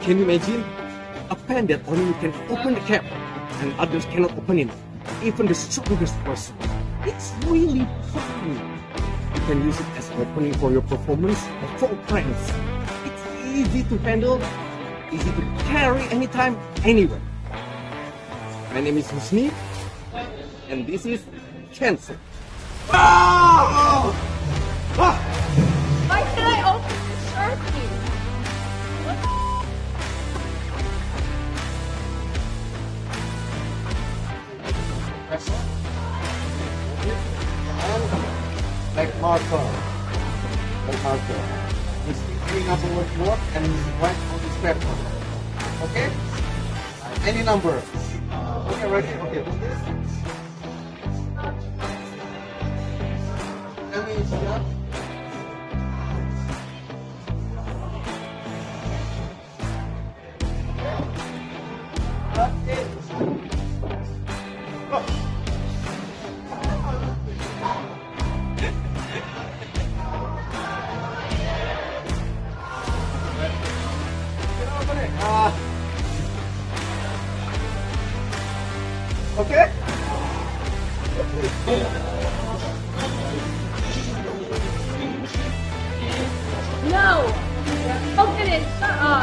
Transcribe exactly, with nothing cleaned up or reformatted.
Can you imagine? A pen that only can open the cap and others cannot open it. Even the strongest person. It's really fun. You can use it as opening for your performance or for friends. It's easy to handle, easy to carry anytime, anywhere. My name is Husni, and this is Cancel. Ah! Ah! Why can I open the Sharpie? What the and like marker. Like marker. You see any number what you want and write on this paper. Okay? Any number. Okay, ready? Okay, do this. Tell me it's done. Okay. Go. Uh, okay? No! Open it! Shut up!